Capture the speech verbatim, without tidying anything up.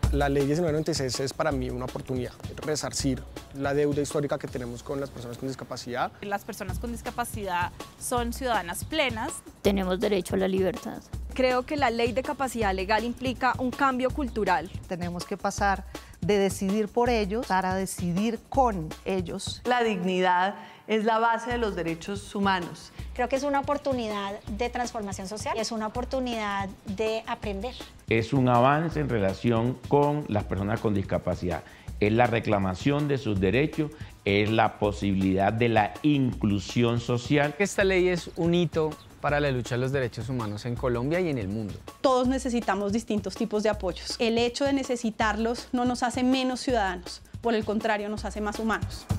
La ley diecinueve noventa y seis es para mí una oportunidad, resarcir la deuda histórica que tenemos con las personas con discapacidad. Las personas con discapacidad son ciudadanas plenas. Tenemos derecho a la libertad. Creo que la ley de capacidad legal implica un cambio cultural. Tenemos que pasar de decidir por ellos para decidir con ellos. La dignidad es la base de los derechos humanos. Creo que es una oportunidad de transformación social, es una oportunidad de aprender. Es un avance en relación con las personas con discapacidad. Es la reclamación de sus derechos, es la posibilidad de la inclusión social. Esta ley es un hito para la lucha de los derechos humanos en Colombia y en el mundo. Todos necesitamos distintos tipos de apoyos. El hecho de necesitarlos no nos hace menos ciudadanos, por el contrario, nos hace más humanos.